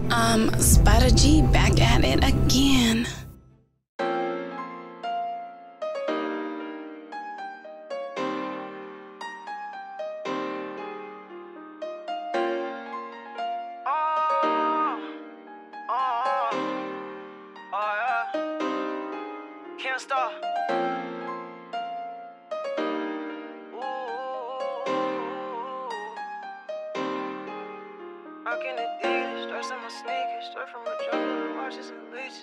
Spider G back at it again. Can't stop. Rockin' Adidas, stripes on my sneakers, straight from a jungle, watches and leashes.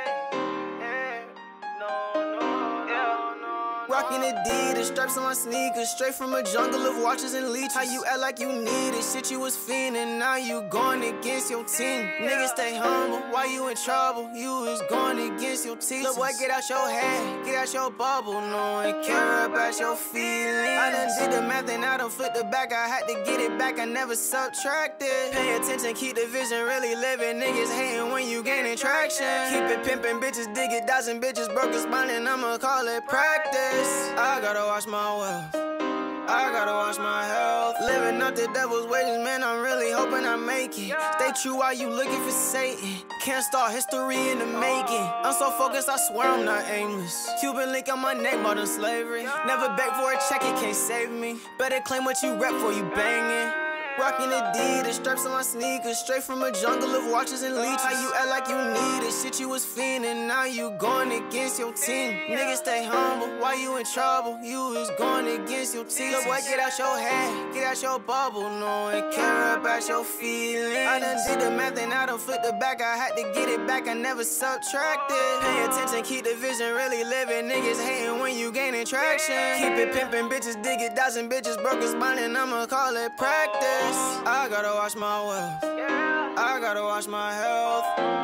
Rockin' Adidas, stripes on my sneakers, straight from a jungle of watches and leeches. How you act like you need it? Shit you was fiending, now you going against your team. Niggas stay humble, why you in trouble? You was going against your teachers. Look, boy, get out your head, get out your bubble. No one care about your feelings. I done did the math and I done flipped the back. I had to get it back, I never subtracted. Pay attention, keep the vision, really living. Niggas hating when you gaining traction. Keep it pimping, bitches dig it, dozen bitches broke the spine and I'ma call it practice. I gotta watch my wealth, I gotta watch my health. Living up the devil's wages, man, I'm really hoping I make it. Stay true while you looking for Satan. Can't start history in the making. I'm so focused, I swear I'm not aimless. Cuban link on my neck, modern slavery. Never beg for a check, it can't save me. Better claim what you rep for you banging. Rockin' Adidas, stripes on my sneakers, straight from a jungle of watches and leeches. How you act like you need it? Shit you was fiending, now you going against your team. Niggas stay humble, why you in trouble? You was going against your team. Look, boy, get out your head, get out your bubble. No one care about your feelings. I done did the math and I done flipped the back. I had to get it back, I never subtracted. Pay attention, keep the vision, really living. Niggas hating when you gaining traction. Keep it pimping, bitches dig it, dozen bitches broke his spine and I'ma call it practice. I gotta watch my wealth, I gotta watch my health.